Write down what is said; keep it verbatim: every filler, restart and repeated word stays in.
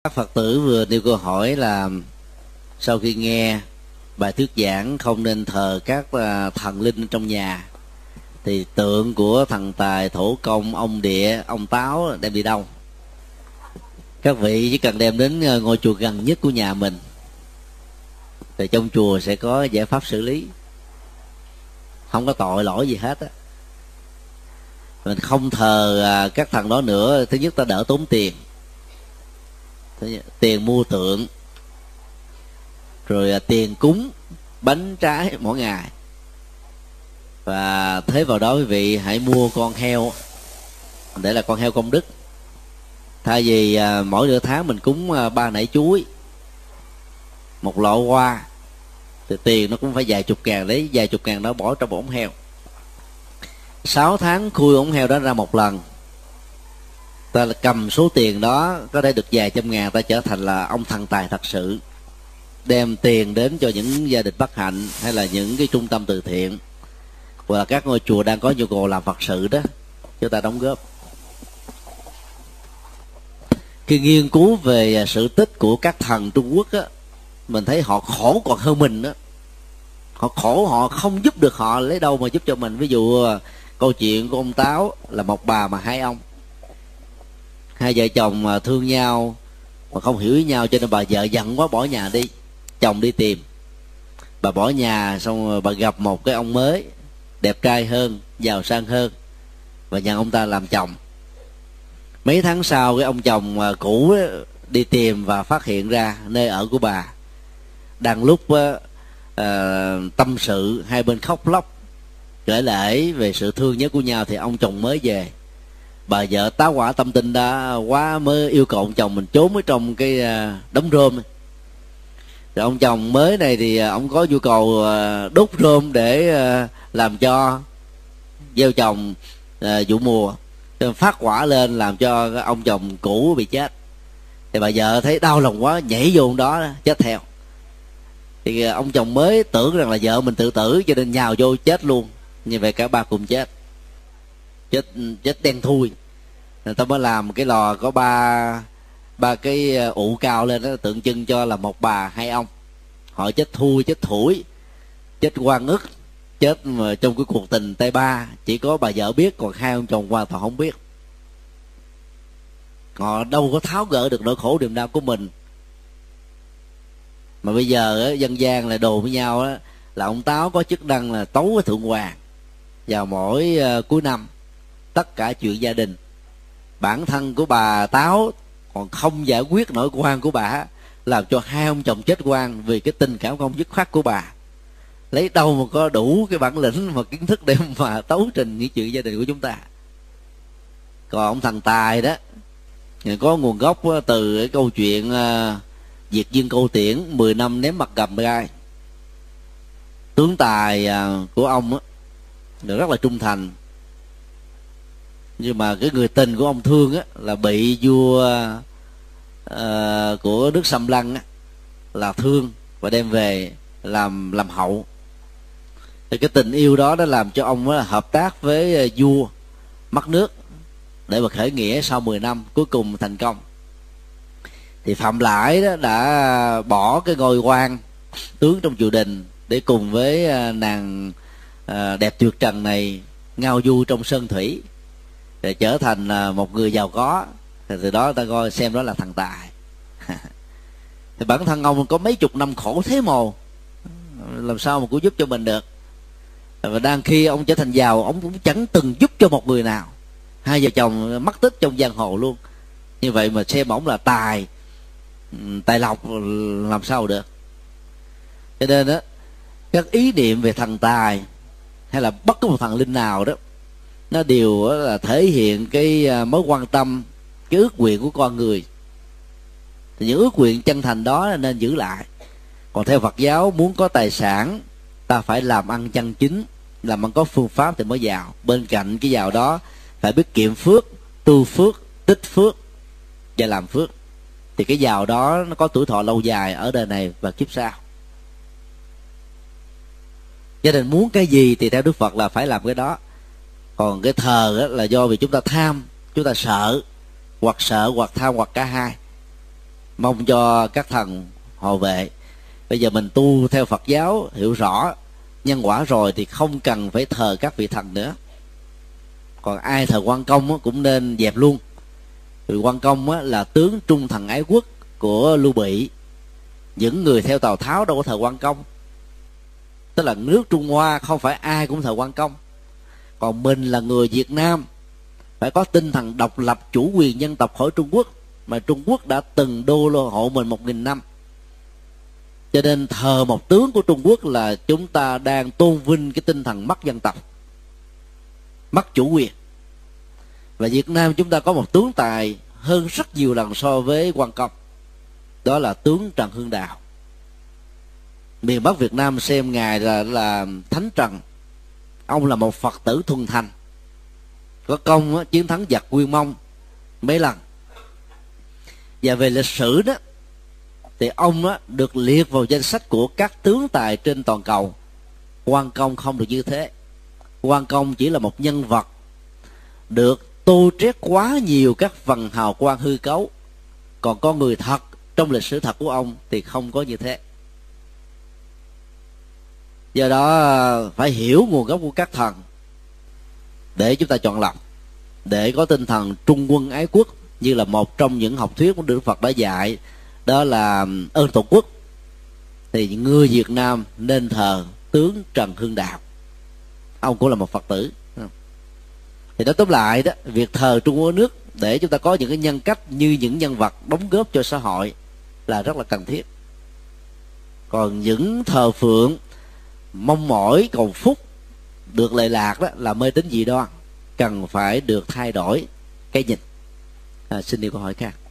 Các Phật tử vừa nêu câu hỏi là sau khi nghe bài thuyết giảng không nên thờ các thần linh trong nhà, thì tượng của thần tài, thổ công, ông địa, ông táo đem đi đâu? Các vị chỉ cần đem đến ngôi chùa gần nhất của nhà mình, thì trong chùa sẽ có giải pháp xử lý, không có tội lỗi gì hết á. Mình không thờ các thần đó nữa, thứ nhất ta đỡ tốn tiền, tiền mua tượng, rồi tiền cúng bánh trái mỗi ngày. Và thế vào đó quý vị hãy mua con heo để là con heo công đức. Thay vì mỗi nửa tháng mình cúng ba nải chuối, một lọ hoa, thì tiền nó cũng phải vài chục ngàn, lấy vài chục ngàn đó bỏ trong ống heo. Sáu tháng khui ống heo đó ra một lần, ta cầm số tiền đó có thể được vài trăm ngàn, ta trở thành là ông thần tài thật sự, đem tiền đến cho những gia đình bất hạnh hay là những cái trung tâm từ thiện, hoặc là các ngôi chùa đang có nhu cầu làm Phật sự đó, chúng ta đóng góp. Khi nghiên cứu về sự tích của các thần Trung Quốc á, mình thấy họ khổ còn hơn mình đó. Họ khổ, họ không giúp được họ, lấy đâu mà giúp cho mình. Ví dụ câu chuyện của ông Táo là một bà mà hai ông, hai vợ chồng thương nhau mà không hiểu ý nhau, cho nên bà vợ giận quá bỏ nhà đi. Chồng đi tìm, bà bỏ nhà, xong rồi bà gặp một cái ông mới đẹp trai hơn, giàu sang hơn, và nhận ông ta làm chồng. Mấy tháng sau, cái ông chồng cũ đi tìm và phát hiện ra nơi ở của bà. Đang lúc uh, tâm sự, hai bên khóc lóc kể lể về sự thương nhớ của nhau, thì ông chồng mới về. Bà vợ tá hỏa tâm tình đã quá, mới yêu cầu ông chồng mình trốn ở trong cái đống rơm. Rồi ông chồng mới này thì ông có nhu cầu đốt rơm để làm cho gieo trồng vụ mùa, cho phát quả lên làm cho ông chồng cũ bị chết. Thì bà vợ thấy đau lòng quá, nhảy vô đó chết theo. Thì ông chồng mới tưởng rằng là vợ mình tự tử, cho nên nhào vô chết luôn. Như vậy cả ba cùng chết, chết chết đen thui. Người ta mới làm cái lò có ba ba cái ụ cao lên đó, tượng trưng cho là một bà hai ông. Họ chết thui, chết thủi, chết oan ức, chết mà trong cái cuộc tình tay ba chỉ có bà vợ biết, còn hai ông chồng hoàn toàn không biết. Họ đâu có tháo gỡ được nỗi khổ niềm đau của mình. Mà bây giờ dân gian lại đồn với nhau đó, là ông Táo có chức năng là tấu với thượng hoàng vào mỗi cuối năm tất cả chuyện gia đình. Bản thân của bà Táo còn không giải quyết nỗi oan của bà, làm cho hai ông chồng chết oan vì cái tình cảm không dứt khoát của bà. Lấy đâu mà có đủ cái bản lĩnh mà kiến thức để mà tấu trình những chuyện gia đình của chúng ta. Còn ông thần tài đó có nguồn gốc từ cái câu chuyện Diệt Dương Câu Tiễn mười năm ném mặt gầm gai. Tướng tài của ông á rất là trung thành, nhưng mà cái người tình của ông thương á là bị vua uh, của nước Xâm Lăng á là thương và đem về làm làm hậu. Thì cái tình yêu đó đã làm cho ông á hợp tác với vua mất nước để mà khởi nghĩa. Sau mười năm cuối cùng thành công. Thì Phạm Lãi đó đã bỏ cái ngôi quan tướng trong triều đình để cùng với nàng đẹp tuyệt trần này ngao du trong sơn thủy, để trở thành một người giàu có. Thì từ đó ta coi xem đó là thần tài. Thì bản thân ông có mấy chục năm khổ thế mồ, làm sao mà cũng giúp cho mình được. Và đang khi ông trở thành giàu, ông cũng chẳng từng giúp cho một người nào. Hai vợ chồng mất tích trong giang hồ luôn. Như vậy mà xem ổng là tài tài lộc làm sao được. Cho nên đó, các ý niệm về thần tài hay là bất cứ một thần linh nào đó, nó đều là thể hiện cái mối quan tâm, cái ước nguyện của con người. Thì những ước nguyện chân thành đó nên giữ lại. Còn theo Phật giáo, muốn có tài sản, ta phải làm ăn chân chính, làm ăn có phương pháp thì mới giàu. Bên cạnh cái giàu đó phải biết kiệm phước, tu phước, tích phước và làm phước. Thì cái giàu đó nó có tuổi thọ lâu dài ở đời này và kiếp sau. Cho nên muốn cái gì thì theo Đức Phật là phải làm cái đó. Còn cái thờ là do vì chúng ta tham, chúng ta sợ, hoặc sợ hoặc tham hoặc cả hai. mong cho các thần hộ vệ. Bây giờ mình tu theo Phật giáo hiểu rõ nhân quả rồi thì không cần phải thờ các vị thần nữa. Còn ai thờ Quan Công cũng nên dẹp luôn. Vì Quan Công là tướng trung thần ái quốc của Lưu Bị. Những người theo Tào Tháo đâu có thờ Quan Công. Tức là nước Trung Hoa không phải ai cũng thờ Quan Công. Còn mình là người Việt Nam phải có tinh thần độc lập chủ quyền dân tộc khỏi Trung Quốc, mà Trung Quốc đã từng đô lô hộ mình một nghìn năm. Cho nên thờ một tướng của Trung Quốc là chúng ta đang tôn vinh cái tinh thần mất dân tộc, mất chủ quyền. Và Việt Nam chúng ta có một tướng tài hơn rất nhiều lần so với Quan Công, đó là tướng Trần Hưng Đạo. Miền Bắc Việt Nam xem ngài là, là Thánh Trần. Ông là một Phật tử thuần thành, có công chiến thắng giặc Nguyên Mông mấy lần. Và về lịch sử đó thì ông đó được liệt vào danh sách của các tướng tài trên toàn cầu. Quan Công không được như thế. Quan Công chỉ là một nhân vật được tô trét quá nhiều các phần hào quang hư cấu. Còn con người thật trong lịch sử thật của ông thì không có như thế. Do đó phải hiểu nguồn gốc của các thần để chúng ta chọn lọc, để có tinh thần trung quân ái quốc, như là một trong những học thuyết của Đức Phật đã dạy, đó là ơn tổ quốc. Thì người Việt Nam nên thờ tướng Trần Hưng Đạo, ông cũng là một Phật tử. Thì nói tóm lại đó, việc thờ Trung Quốc nước để chúng ta có những cái nhân cách như những nhân vật đóng góp cho xã hội là rất là cần thiết. Còn những thờ phượng mong mỏi cầu phúc được lệ lạc đó là mê tín dị đoan, cần phải được thay đổi cái nhìn. À, xin điều câu hỏi khác.